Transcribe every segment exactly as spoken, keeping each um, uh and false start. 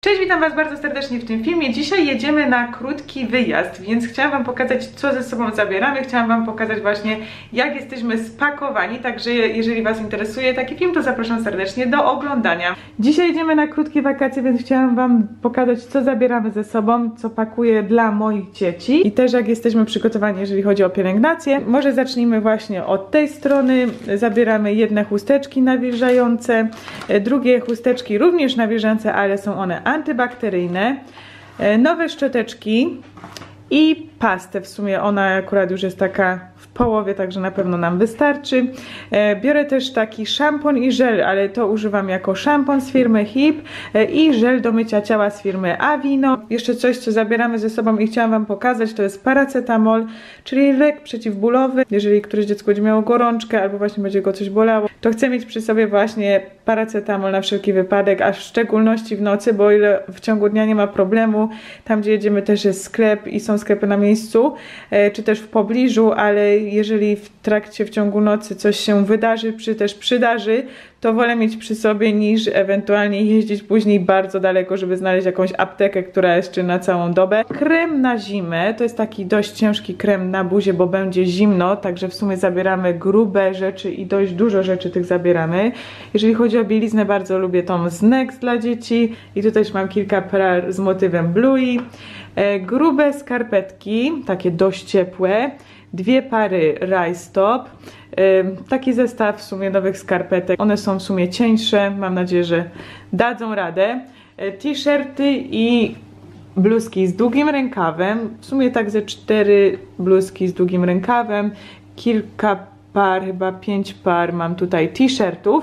Cześć, witam Was bardzo serdecznie w tym filmie. Dzisiaj jedziemy na krótki wyjazd, więc chciałam Wam pokazać, co ze sobą zabieramy. Chciałam Wam pokazać właśnie, jak jesteśmy spakowani, także jeżeli Was interesuje taki film, to zapraszam serdecznie do oglądania. Dzisiaj jedziemy na krótkie wakacje, więc chciałam Wam pokazać, co zabieramy ze sobą, co pakuję dla moich dzieci i też jak jesteśmy przygotowani, jeżeli chodzi o pielęgnację. Może zacznijmy właśnie od tej strony. Zabieramy jedne chusteczki nawilżające, drugie chusteczki również nawilżające, ale są one antybakteryjne, nowe szczoteczki i pastę. W sumie ona akurat już jest taka w połowie, także na pewno nam wystarczy. Biorę też taki szampon i żel, ale to używam jako szampon z firmy Hip i żel do mycia ciała z firmy Avino. Jeszcze coś, co zabieramy ze sobą i chciałam Wam pokazać, to jest paracetamol, czyli lek przeciwbólowy. Jeżeli któreś dziecko będzie miało gorączkę albo właśnie będzie go coś bolało, to chcę mieć przy sobie właśnie paracetamol na wszelki wypadek, a w szczególności w nocy, bo o ile w ciągu dnia nie ma problemu, tam gdzie jedziemy też jest sklep i są sklepy na miejscu, czy też w pobliżu, ale jeżeli w trakcie, w ciągu nocy coś się wydarzy, czy też przydarzy, to wolę mieć przy sobie niż ewentualnie jeździć później bardzo daleko, żeby znaleźć jakąś aptekę, która jest czy na całą dobę. Krem na zimę, to jest taki dość ciężki krem na buzię, bo będzie zimno, także w sumie zabieramy grube rzeczy i dość dużo rzeczy tych zabieramy. Jeżeli chodzi o bieliznę, bardzo lubię tą z Next dla dzieci i tutaj też mam kilka par z motywem Bluey. E, grube skarpetki, takie dość ciepłe. Dwie pary rajstop, taki zestaw w sumie nowych skarpetek, one są w sumie cieńsze, mam nadzieję, że dadzą radę. T-shirty i bluzki z długim rękawem, w sumie tak ze cztery bluzki z długim rękawem, kilka par, chyba pięć par mam tutaj t-shirtów.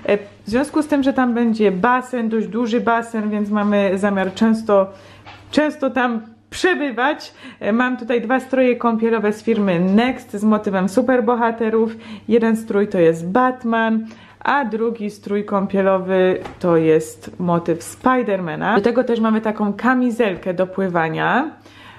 W związku z tym, że tam będzie basen, dość duży basen, więc mamy zamiar często, często tam przebywać. Mam tutaj dwa stroje kąpielowe z firmy Next z motywem superbohaterów. Jeden strój to jest Batman, a drugi strój kąpielowy to jest motyw Spidermana. Do tego też mamy taką kamizelkę do pływania.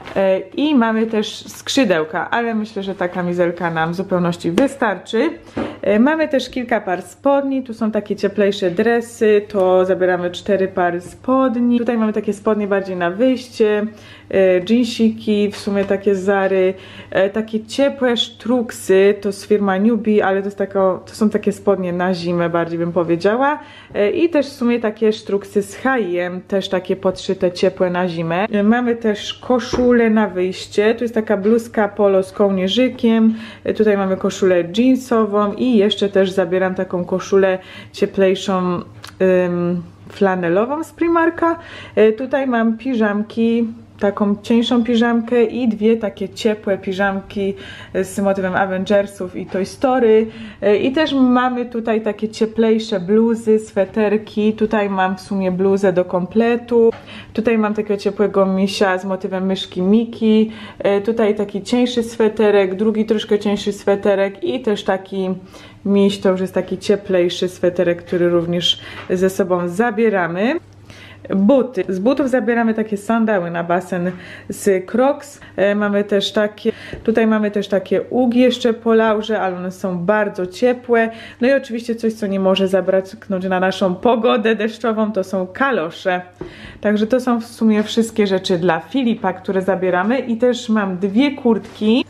I mamy też skrzydełka, ale myślę, że ta kamizelka nam w zupełności wystarczy. Mamy też kilka par spodni, tu są takie cieplejsze dresy, to zabieramy cztery pary spodni. Tutaj mamy takie spodnie bardziej na wyjście, jeansiki, w sumie takie Zary, takie ciepłe sztruksy, to z firma Newbie, ale to, jest tako, to są takie spodnie na zimę bardziej bym powiedziała. I też w sumie takie sztruksy z H i M, też takie podszyte ciepłe na zimę. Mamy też koszulę na wyjście, tu jest taka bluzka polo z kołnierzykiem, tutaj mamy koszulę jeansową i jeszcze też zabieram taką koszulę cieplejszą ym, flanelową z Primarka. Y, tutaj mam piżamki, taką cieńszą piżamkę i dwie takie ciepłe piżamki z motywem Avengersów i Toy Story. I też mamy tutaj takie cieplejsze bluzy, sweterki. Tutaj mam w sumie bluzę do kompletu. Tutaj mam takiego ciepłego misia z motywem myszki Miki. Tutaj taki cieńszy sweterek, drugi troszkę cieńszy sweterek i też taki miś, to już jest taki cieplejszy sweterek, który również ze sobą zabieramy. Buty. Z butów zabieramy takie sandały na basen z Crocs. E, mamy też takie, tutaj mamy też takie ugi jeszcze po laurze, ale one są bardzo ciepłe. No i oczywiście coś, co nie może zabraknąć na naszą pogodę deszczową, to są kalosze. Także to są w sumie wszystkie rzeczy dla Filipa, które zabieramy. I też mam dwie kurtki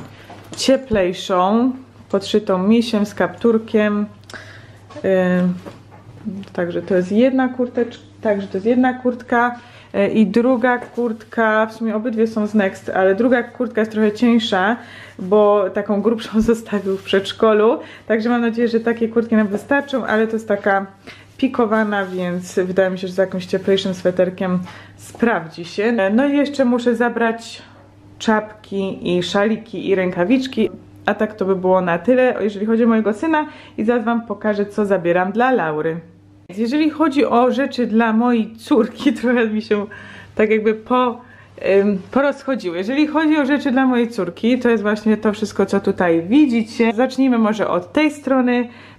cieplejszą, podszytą misiem z kapturkiem. E, także to jest jedna kurteczka. Także to jest jedna kurtka i druga kurtka, w sumie obydwie są z Next, ale druga kurtka jest trochę cieńsza, bo taką grubszą zostawił w przedszkolu. Także mam nadzieję, że takie kurtki nam wystarczą, ale to jest taka pikowana, więc wydaje mi się, że z jakimś cieplejszym sweterkiem sprawdzi się. No i jeszcze muszę zabrać czapki i szaliki i rękawiczki. A tak to by było na tyle, jeżeli chodzi o mojego syna i zaraz Wam pokażę, co zabieram dla Laury. Jeżeli chodzi o rzeczy dla mojej córki, trochę mi się tak jakby po, ym, porozchodziły. Jeżeli chodzi o rzeczy dla mojej córki, to jest właśnie to wszystko, co tutaj widzicie. Zacznijmy może od tej strony.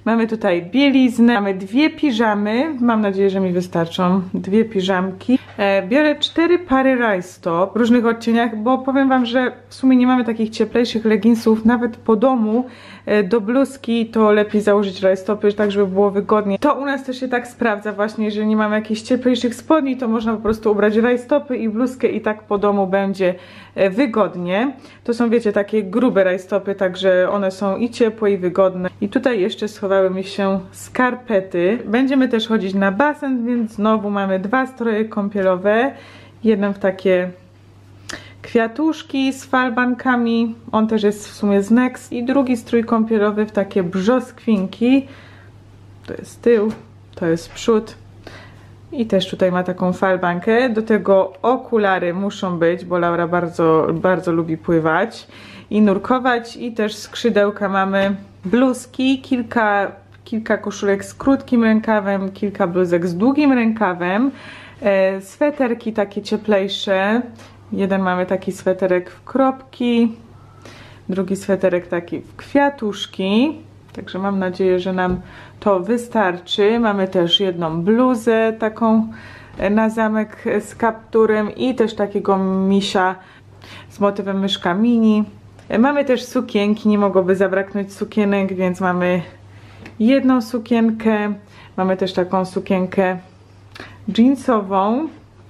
Mamy tutaj bieliznę, mamy dwie piżamy, mam nadzieję, że mi wystarczą dwie piżamki. E, biorę cztery pary rajstop w różnych odcieniach, bo powiem wam, że w sumie nie mamy takich cieplejszych leginsów, nawet po domu. E, do bluzki to lepiej założyć rajstopy, tak żeby było wygodnie. To u nas też się tak sprawdza właśnie, jeżeli nie mamy jakichś cieplejszych spodni, to można po prostu ubrać rajstopy i bluzkę i tak po domu będzie e, wygodnie. To są, wiecie, takie grube rajstopy, także one są i ciepłe i wygodne. I tutaj jeszcze schowały mi się skarpety. Będziemy też chodzić na basen, więc znowu mamy dwa stroje kąpielowe. Jeden w takie kwiatuszki z falbankami, on też jest w sumie z Next, i drugi strój kąpielowy w takie brzoskwinki. To jest tył, to jest przód. I też tutaj ma taką falbankę. Do tego okulary muszą być, bo Laura bardzo, bardzo lubi pływać i nurkować. I też skrzydełka mamy, bluzki, kilka, kilka koszulek z krótkim rękawem, kilka bluzek z długim rękawem, e, sweterki takie cieplejsze. Jeden mamy taki sweterek w kropki, drugi sweterek taki w kwiatuszki. Także mam nadzieję, że nam to wystarczy. Mamy też jedną bluzę taką na zamek z kapturem i też takiego misia z motywem myszka mini. Mamy też sukienki, nie mogłoby zabraknąć sukienek, więc mamy jedną sukienkę. Mamy też taką sukienkę jeansową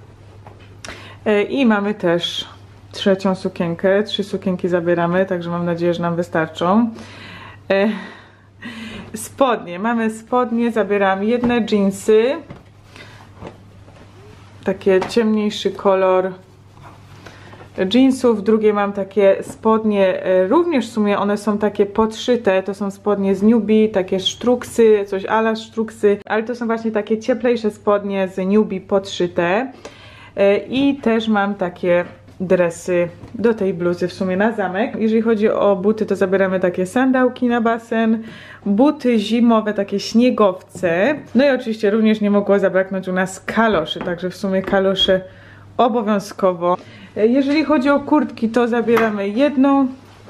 i mamy też trzecią sukienkę. Trzy sukienki zabieramy, także mam nadzieję, że nam wystarczą. Spodnie, mamy spodnie, zabieram jedne jeansy, takie ciemniejszy kolor jeansów, drugie mam takie spodnie, również w sumie one są takie podszyte, to są spodnie z Newbie, takie sztruksy, coś a la sztruksy, ale to są właśnie takie cieplejsze spodnie z Newbie podszyte. I też mam takie dresy do tej bluzy w sumie na zamek. Jeżeli chodzi o buty, to zabieramy takie sandałki na basen, buty zimowe, takie śniegowce. No i oczywiście również nie mogło zabraknąć u nas kaloszy, także w sumie kalosze obowiązkowo. Jeżeli chodzi o kurtki, to zabieramy jedną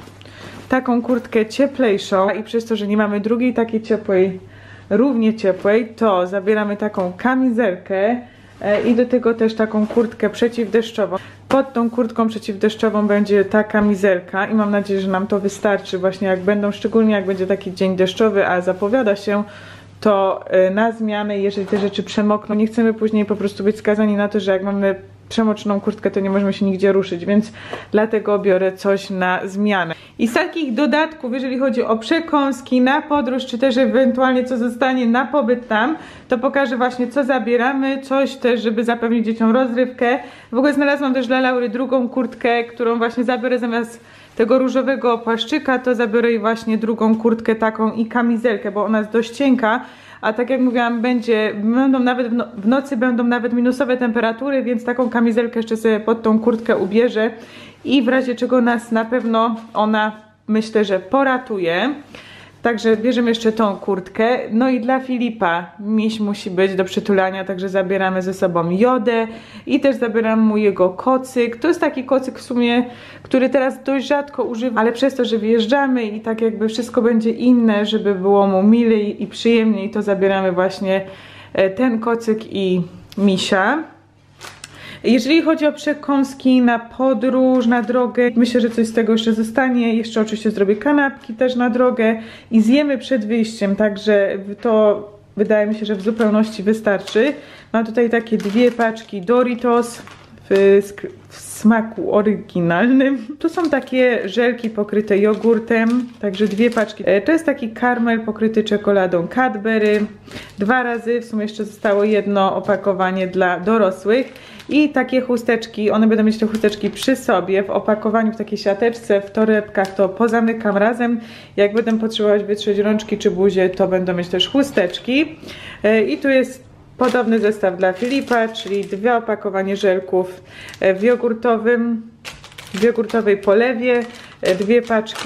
taką kurtkę cieplejszą i przez to, że nie mamy drugiej takiej ciepłej, równie ciepłej, to zabieramy taką kamizelkę i do tego też taką kurtkę przeciwdeszczową. Pod tą kurtką przeciwdeszczową będzie ta kamizelka i mam nadzieję, że nam to wystarczy właśnie jak będą, szczególnie jak będzie taki dzień deszczowy, a zapowiada się, to na zmianę, jeżeli te rzeczy przemokną, nie chcemy później po prostu być skazani na to, że jak mamy przemoczną kurtkę, to nie możemy się nigdzie ruszyć, więc dlatego biorę coś na zmianę. I z takich dodatków, jeżeli chodzi o przekąski na podróż, czy też ewentualnie co zostanie na pobyt tam, to pokażę właśnie, co zabieramy, coś też, żeby zapewnić dzieciom rozrywkę. W ogóle znalazłam też dla Laury drugą kurtkę, którą właśnie zabiorę zamiast tego różowego płaszczyka, to zabiorę jej właśnie drugą kurtkę taką i kamizelkę, bo ona jest dość cienka. A tak jak mówiłam, będzie, będą nawet w, no, w nocy będą nawet minusowe temperatury, więc taką kamizelkę jeszcze sobie pod tą kurtkę ubierze i w razie czego nas na pewno ona, myślę, że poratuje. Także bierzemy jeszcze tą kurtkę. No i dla Filipa miś musi być do przytulania, także zabieramy ze sobą jodę i też zabieram mu jego kocyk. To jest taki kocyk w sumie, który teraz dość rzadko używam, ale przez to, że wyjeżdżamy i tak jakby wszystko będzie inne, żeby było mu milej i przyjemniej, to zabieramy właśnie ten kocyk i misia. Jeżeli chodzi o przekąski na podróż, na drogę, myślę, że coś z tego jeszcze zostanie. Jeszcze oczywiście zrobię kanapki też na drogę i zjemy przed wyjściem, także to wydaje mi się, że w zupełności wystarczy. Mam tutaj takie dwie paczki Doritos w, w smaku oryginalnym. Tu są takie żelki pokryte jogurtem, także dwie paczki. To jest taki karmel pokryty czekoladą Cadbury. Dwa razy, w sumie jeszcze zostało jedno opakowanie dla dorosłych. I takie chusteczki, one będą mieć te chusteczki przy sobie, w opakowaniu w takiej siateczce, w torebkach, to pozamykam razem. Jak będę potrzebować wytrzeć rączki czy buzię, to będą mieć też chusteczki. I tu jest podobny zestaw dla Filipa, czyli dwie opakowanie żelków w jogurtowym, w jogurtowej polewie. dwie paczki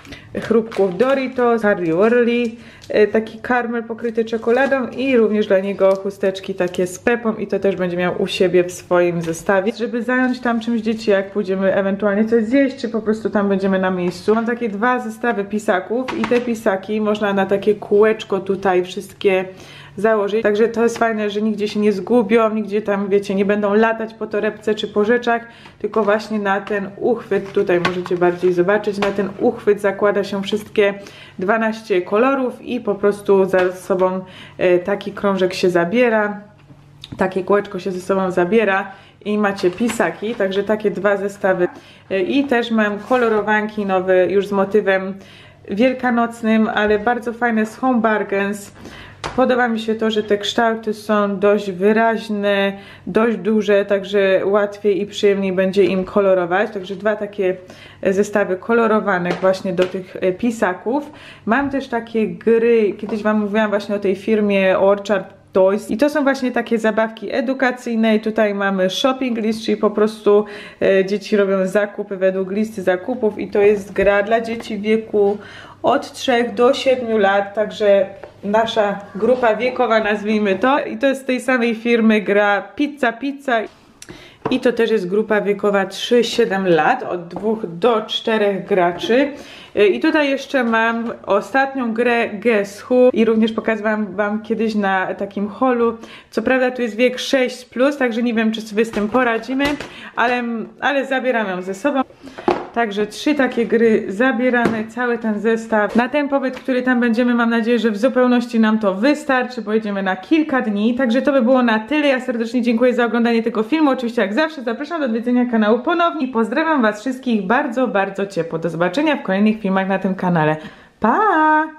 chrupków Doritos, Harley Worley, taki karmel pokryty czekoladą i również dla niego chusteczki takie z pepą i to też będzie miał u siebie w swoim zestawie, żeby zająć tam czymś dzieci, jak pójdziemy ewentualnie coś zjeść, czy po prostu tam będziemy na miejscu. Mam takie dwa zestawy pisaków i te pisaki można na takie kółeczko tutaj wszystkie założyć, także to jest fajne, że nigdzie się nie zgubią, nigdzie tam, wiecie, nie będą latać po torebce czy po rzeczach, tylko właśnie na ten uchwyt, tutaj możecie bardziej zobaczyć, na ten uchwyt zakłada się wszystkie dwanaście kolorów i po prostu za sobą e, taki krążek się zabiera, takie kółeczko się ze sobą zabiera i macie pisaki, także takie dwa zestawy e, i też mam kolorowanki nowe już z motywem wielkanocnym, ale bardzo fajne z Home Bargains. Podoba mi się to, że te kształty są dość wyraźne, dość duże, także łatwiej i przyjemniej będzie im kolorować. Także dwa takie zestawy kolorowanych właśnie do tych pisaków. Mam też takie gry, kiedyś wam mówiłam właśnie o tej firmie Orchard Toys i to są właśnie takie zabawki edukacyjne i tutaj mamy shopping list, czyli po prostu e, dzieci robią zakupy według listy zakupów i to jest gra dla dzieci w wieku od trzech do siedmiu lat, także nasza grupa wiekowa, nazwijmy to, i to jest z tej samej firmy gra Pizza Pizza i to też jest grupa wiekowa trzy siedem lat, od dwóch do czterech graczy. I tutaj jeszcze mam ostatnią grę Guess Who i również pokazywałam wam kiedyś na takim holu. Co prawda tu jest wiek sześć plus, także nie wiem, czy sobie z tym poradzimy, ale, ale zabieram ją ze sobą. Także trzy takie gry zabierane, cały ten zestaw. Na ten pobyt, który tam będziemy, mam nadzieję, że w zupełności nam to wystarczy, pojedziemy na kilka dni. Także to by było na tyle. Ja serdecznie dziękuję za oglądanie tego filmu. Oczywiście jak zawsze zapraszam do odwiedzenia kanału ponownie i pozdrawiam was wszystkich bardzo, bardzo ciepło. Do zobaczenia w kolejnych filmach na tym kanale. Pa!